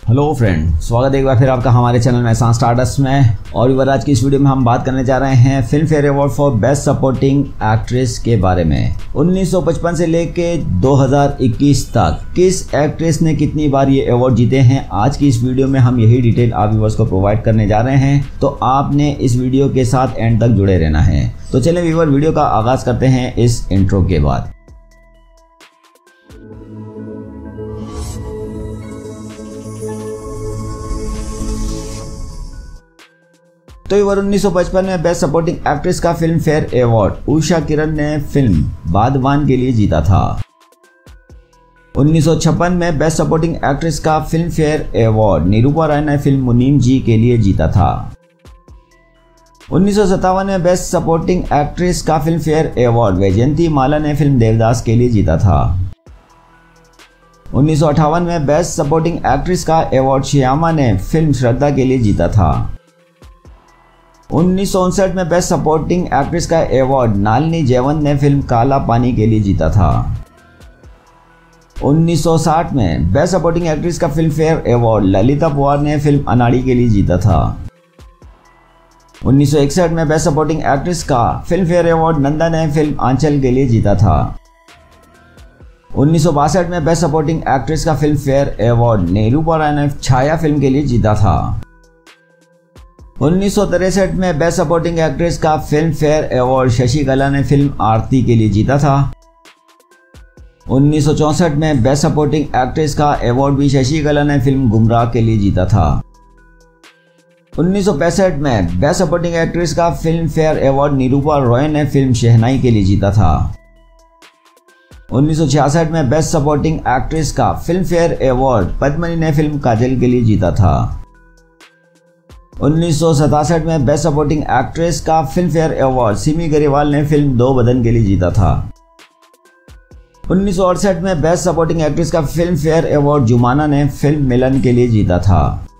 Hello friend, स्वागत है एक बार फिर आपका हमारे चैनल मेहसान स्टारडस्ट में। और इस बार आज की इस वीडियो में हम बात करने जा रहे हैं Filmfare award for best supporting actress के बारे में। 1955 से लेके 2021 तक किस एक्ट्रेस ने कितनी बार ये अवार्ड जीते हैं, आज की इस वीडियो में हम यही डिटेल आप व्यूअर्स को प्रोवाइड करने जा रहे हैं। तो आपने इस वीडियो के साथ एंड तक जुड़े रहना है। तो चलिए व्यूअर, वीडियो का आगाज करते हैं इस इंट्रो के बाद। तो 1955 में बेस्ट सपोर्टिंग एक्ट्रेस का Filmfare award Usha Kiran ने फिल्म बादवान के लिए जीता था। 1956 में बेस्ट सपोर्टिंग एक्ट्रेस का Filmfare award Nirupa Roy ने फिल्म मुनीम जी के लिए जीता था। 1957 में बेस्ट सपोर्टिंग एक्ट्रेस का Filmfare award Vyjayanthimala ने फिल्म देवदास के लिए जीता था। 1958 में बेस्ट सपोर्टिंग एक्ट्रेस का अवार्ड श्यामा ने फिल्म श्रद्धा के लिए जीता था। 1959 में बेस्ट सपोर्टिंग एक्ट्रेस का अवार्ड नालिनी जयवंत ने फिल्म काला पानी के लिए जीता था। 1960 में बेस्ट सपोर्टिंग एक्ट्रेस का Filmfare award Lalita Pawar ने फिल्म अनाड़ी के लिए जीता था। 1961 में बेस्ट सपोर्टिंग एक्ट्रेस का फिल्म फेयर अवार्ड नंदा ने फिल्म आंचल के लिए जीता था। 1962 में बेस्ट सपोर्टिंग एक्ट्रेस का Filmfare award Nirupa Roy ने छाया फिल्म के लिए जीता था। 1963 में बेस्ट सपोर्टिंग एक्ट्रेस का Filmfare award Shashikala ने फिल्म आरती के लिए जीता था। 1964 में बेस्ट सपोर्टिंग एक्ट्रेस का अवार्ड भी शशि कला ने फिल्म गुमराह के लिए जीता था। 1965 में बेस्ट सपोर्टिंग एक्ट्रेस का Filmfare award Nirupa Roy ने फिल्म शहनाई के लिए जीता था। 1966 में बेस्ट सपोर्टिंग एक्ट्रेस का फिल्म फेयर अवार्ड पद्मिनी ने फिल्म काजल के लिए जीता था। 1967 में बेस्ट सपोर्टिंग एक्ट्रेस का Filmfare award Simi Grewal ने फिल्म दो बदन के लिए जीता था। 1968 में बेस्ट सपोर्टिंग एक्ट्रेस का फिल्म फेयर अवार्ड जुमाना ने फिल्म मिलन के लिए जीता था।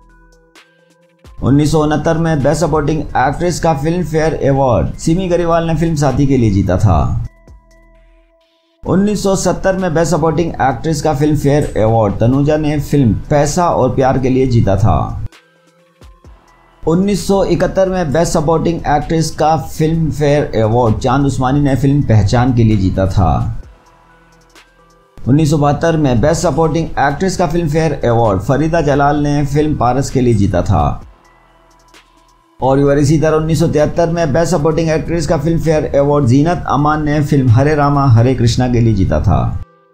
1969 में बेस्ट सपोर्टिंग एक्ट्रेस का Filmfare award Simi Grewal ने फिल्म साथी के लिए जीता था। 1970 में बेस्ट सपोर्टिंग एक्ट्रेस का फिल्म फेयर अवार्ड तनुजा ने फिल्म पैसा और प्यार के लिए जीता था। 1971 में बेस्ट सपोर्टिंग एक्ट्रेस का Filmfare award Chand Usmani ने फिल्म पहचान के लिए जीता था। 1972 में बेस्ट सपोर्टिंग एक्ट्रेस का Filmfare award Farida Jalal ने फिल्म पारस के लिए जीता था। और इसी तरह 1973 में बेस्ट सपोर्टिंग एक्ट्रेस का Filmfare award Zeenat Aman ने फिल्म हरे रामा हरे कृष्णा के लिए जीता था।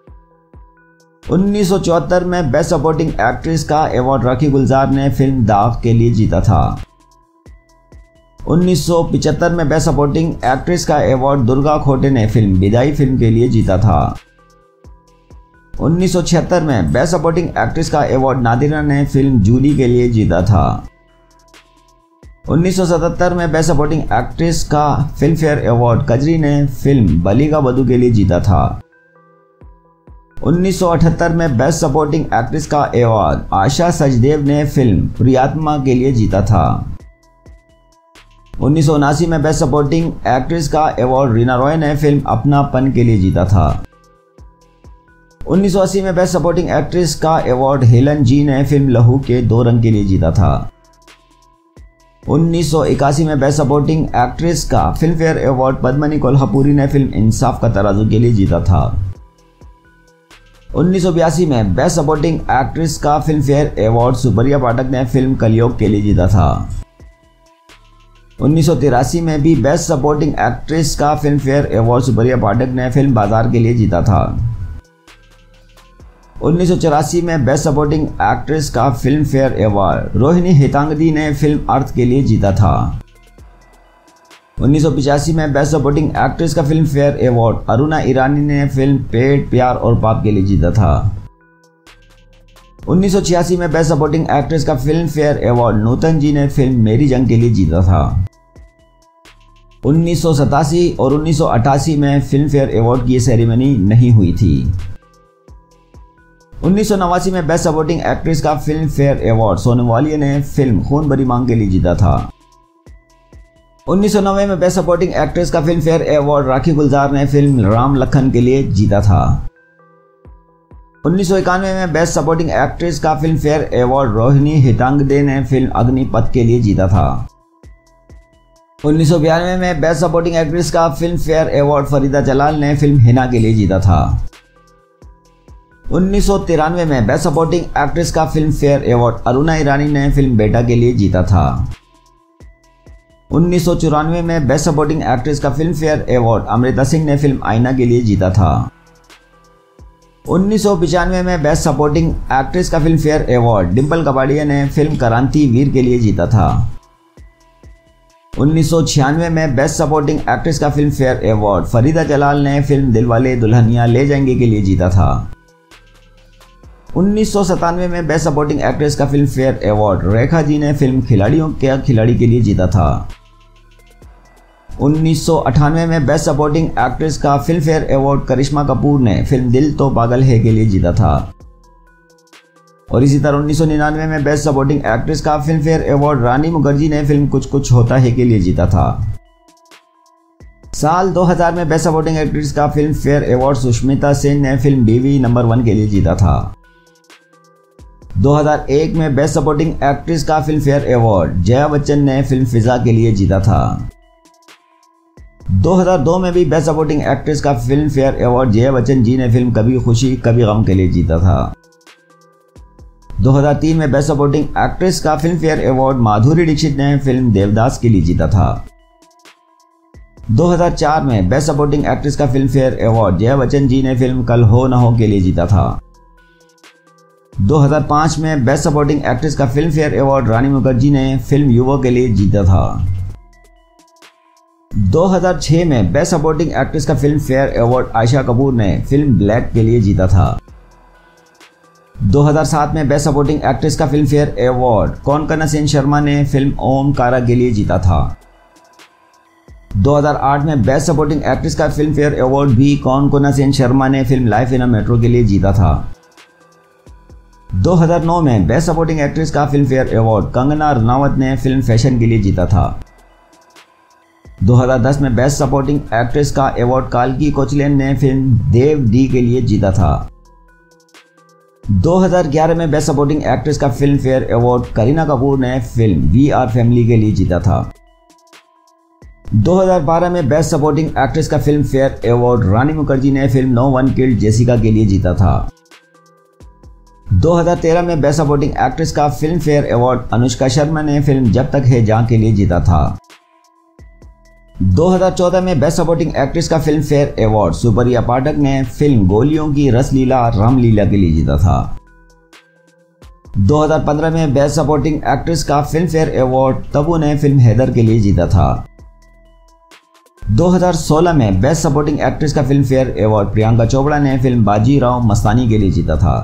1974 में बेस्ट सपोर्टिंग एक्ट्रेस का अवार्ड राखी गुलजार ने फिल्म दाग के लिए जीता था। 1975 में बेस्ट सपोर्टिंग एक्ट्रेस का अवार्ड दुर्गा खोटे ने फिल्म विदाई फिल्म के लिए जीता था। 1976 में बेस्ट सपोर्टिंग एक्ट्रेस का अवार्ड नादिरा ने फिल्म जूली के लिए जीता था। 1977 में बेस्ट सपोर्टिंग एक्ट्रेस का फिल्म फेयर अवार्ड कजरी ने फिल्म बली का बधू के लिए जीता था। 1978 में बेस्ट सपोर्टिंग एक्ट्रेस का अवार्ड आशा सचदेव ने फिल्म प्रियात्मा के लिए जीता था। 1979 में बेस्ट सपोर्टिंग एक्ट्रेस का अवार्ड रीना रॉय ने फिल्म अपनापन के लिए जीता था। 1980 में बेस्ट सपोर्टिंग एक्ट्रेस का अवार्ड हेलन जी ने फिल्म लहू के दो रंग के लिए जीता था। 1981 में बेस्ट सपोर्टिंग एक्ट्रेस का Filmfare award Padmini Kolhapure ने फिल्म इंसाफ का तराजू के लिए जीता था। 1982 में बेस्ट सपोर्टिंग एक्ट्रेस का Filmfare award Supriya Pathak ने फिल्म कलयुग के लिए जीता था। 1983 में भी बेस्ट सपोर्टिंग एक्ट्रेस का Filmfare award Supriya Pathak ने फिल्म बाजार के लिए जीता था। 1984 में बेस्ट सपोर्टिंग एक्ट्रेस का Filmfare award Rohini Hattangadi ने फिल्म अर्थ के लिए जीता था। 1985 में बेस्ट सपोर्टिंग एक्ट्रेस का Filmfare award Aruna Irani ने फिल्म पेट प्यार और पाप के लिए जीता था। 1986 में बेस्ट सपोर्टिंग एक्ट्रेस का Filmfare award Nutan ji ने फिल्म मेरी जंग के लिए जीता था। 1987 और 1988 में फिल्म फेयर अवार्ड की सेरेमनी नहीं हुई थी। 1989 में बेस्ट सपोर्टिंग एक्ट्रेस का Filmfare award Sonam Walia ने फिल्म खून भरी मांग के लिए जीता था। 1990 में बेस्ट सपोर्टिंग एक्ट्रेस का Filmfare award Rakhee Gulzar ने फिल्म राम लखन के लिए जीता था। 1991 में बेस्ट सपोर्टिंग एक्ट्रेस का Filmfare award Rohini Hattangadi ने फिल्म अग्निपथ के लिए जीता था। 1992 में बेस्ट सपोर्टिंग एक्ट्रेस का Filmfare award Farida Jalal ने फिल्म हिना के लिए जीता था। 1993 में बेस्ट सपोर्टिंग एक्ट्रेस का Filmfare award Aruna Irani ने फिल्म बेटा के लिए जीता था। 1994 में बेस्ट सपोर्टिंग एक्ट्रेस का Filmfare award Amrita Singh ने फिल्म आईना के लिए जीता था। 1995 में बेस्ट सपोर्टिंग एक्ट्रेस का Filmfare award Dimple Kapadia ने फिल्म क्रांति वीर के लिए जीता था। 1996 में बेस्ट सपोर्टिंग एक्ट्रेस का Filmfare award Farida Jalal ने फिल्म दिलवाले दुल्हनिया ले जाएंगे के लिए जीता था। 1997 में बेस्ट सपोर्टिंग एक्ट्रेस का Filmfare award Rekha ji ने फिल्म खिलाड़ियों के खिलाड़ी के लिए जीता था। 1998 में बेस्ट सपोर्टिंग एक्ट्रेस का Filmfare award Karisma Kapoor ने फिल्म दिल तो पागल है के लिए जीता था। और इसी तरह 1999 में बेस्ट सपोर्टिंग एक्ट्रेस का Filmfare award Rani Mukherjee ने फिल्म कुछ कुछ होता है के लिए जीता था। साल 2000 में बेस्ट सपोर्टिंग एक्ट्रेस का Filmfare award Sushmita Sen ने फिल्म बीवी नंबर 1 के लिए जीता था। 2001 में बेस्ट सपोर्टिंग एक्ट्रेस का Filmfare award Jaya Bachchan ने फिल्म फिजा के लिए जीता था। 2002 में भी बेस्ट सपोर्टिंग एक्ट्रेस का Filmfare award Jaya Bachchan ji ने फिल्म कभी खुशी कभी गम के लिए जीता था। 2003 में बेस्ट सपोर्टिंग एक्ट्रेस का Filmfare award Madhuri Dixit ने फिल्म देवदास के लिए जीता था। 2004 में बेस्ट सपोर्टिंग एक्ट्रेस का Filmfare award Jaya Bachchan ji ने फिल्म कल हो न हो के लिए जीता था। 2005 में बेस्ट सपोर्टिंग एक्ट्रेस का Filmfare award Rani Mukherjee ने फिल्म युवा के लिए जीता था। 2006 में बेस्ट सपोर्टिंग एक्ट्रेस का Filmfare award Ayesha Kapur ने फिल्म ब्लैक के लिए जीता था। 2007 में बेस्ट सपोर्टिंग एक्ट्रेस का Filmfare award Konkona Sen Sharma ने फिल्म ओमकारा के लिए जीता था। 2008 में बेस्ट सपोर्टिंग एक्ट्रेस का फिल्म फेयर अवार्ड भी कोनकना सेन शर्मा ने film Life in a Metro के लिए जीता था। 2009 में बेस्ट सपोर्टिंग एक्ट्रेस का Filmfare award Kangana Ranaut ने फिल्म फैशन के लिए जीता था। 2010 में बेस्ट सपोर्टिंग एक्ट्रेस का अवार्ड काल्की कोचलिन ने फिल्म देव डी के लिए जीता था। 2011 में बेस्ट सपोर्टिंग एक्ट्रेस का Filmfare award Kareena Kapoor ने फिल्म वी आर फैमिली के लिए जीता था। 2012 में बेस्ट सपोर्टिंग एक्ट्रेस का Filmfare award Rani Mukherjee ने film no one killed Jessica के लिए जीता था। 2013 में बेस्ट सपोर्टिंग एक्ट्रेस का Filmfare award Anushka Sharma ने फिल्म जब तक है जहां के लिए जीता था। 2014 में बेस्ट सपोर्टिंग एक्ट्रेस का Filmfare award Supriya Pathak ने फिल्म गोलियों की रसलीला रामलीला के लिए जीता था। 2015 में बेस्ट सपोर्टिंग एक्ट्रेस का फिल्म फेयर अवार्ड तबू ने फिल्म हैदर के लिए जीता था। 2016 में बेस्ट सपोर्टिंग एक्ट्रेस का Filmfare award Priyanka Chopra ने फिल्म बाजीराव मस्तानी के लिए जीता था।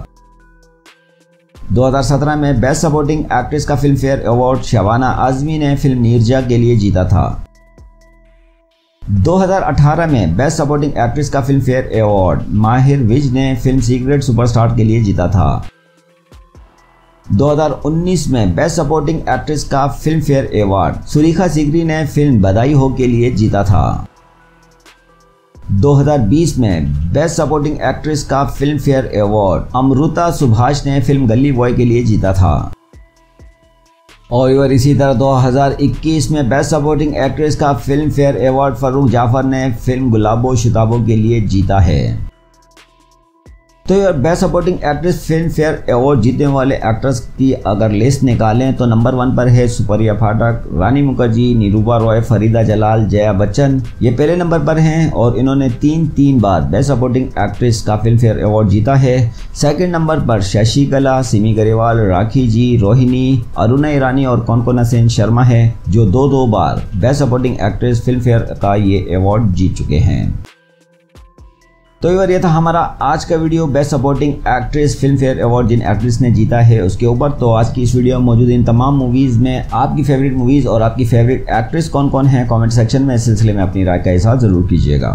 2017 में बेस्ट सपोर्टिंग एक्ट्रेस का Filmfare award Shabana Azmi ने फिल्म नीरजा के लिए जीता था। 2018 में बेस्ट सपोर्टिंग एक्ट्रेस का Filmfare award Meher Vij ने फिल्म सीक्रेट सुपरस्टार के लिए जीता था। 2019 में बेस्ट सपोर्टिंग एक्ट्रेस का Filmfare award Surekha Sikri ने फिल्म बधाई हो के लिए जीता था। 2020 में बेस्ट सपोर्टिंग एक्ट्रेस का Filmfare award Amruta Subhash ने फिल्म गली बॉय के लिए जीता था। और इसी तरह 2021 में बेस्ट सपोर्टिंग एक्ट्रेस का Filmfare award Farrukh Jaffar ने फिल्म गुलाबो शुताबो के लिए जीता है। तो यार best supporting actress Filmfare award जीतने वाले एक्ट्रेस की अगर लिस्ट निकालें तो नंबर 1 पर है सुप्रिया पाठक, रानी मुखर्जी, निरूपा रॉय, फरीदा जलाल, जया बच्चन। ये पहले नंबर पर हैं और इन्होंने तीन बार बेस्ट सपोर्टिंग एक्ट्रेस का फिल्म फेयर अवार्ड जीता है। सेकंड नंबर पर शशिकला, सिमी गरेवाल, राखी जी, रोहिणी, अरुणा ईरानी और कोनकोना सेन शर्मा है जो दो बार best supporting actress Filmfare का ये अवार्ड जीत चुके हैं। तो ये था हमारा आज का video best supporting actress Filmfare award जिन एक्ट्रेस ने जीता है उसके ऊपर। तो आज की इस वीडियो में मौजूद इन तमाम मूवीज़ में आपकी फेवरेट मूवीज़ और आपकी फेवरेट एक्ट्रेस कौन कौन है कमेंट सेक्शन में इस सिलसिले में अपनी राय का इज़हार ज़रूर कीजिएगा।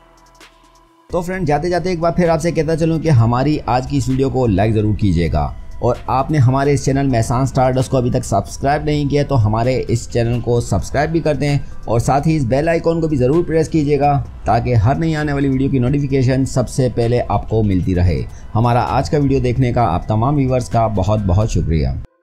तो फ्रेंड जाते जाते एक बार फिर आपसे कहता चलूँ कि हमारी आज की इस वीडियो को लाइक ज़रूर कीजिएगा। और आपने हमारे इस चैनल मेहसान स्टारडस्ट को अभी तक सब्सक्राइब नहीं किया तो हमारे इस चैनल को सब्सक्राइब भी कर दें और साथ ही इस बेल आइकॉन को भी ज़रूर प्रेस कीजिएगा ताकि हर नई आने वाली वीडियो की नोटिफिकेशन सबसे पहले आपको मिलती रहे। हमारा आज का वीडियो देखने का आप तमाम व्यूवर्स का बहुत बहुत शुक्रिया।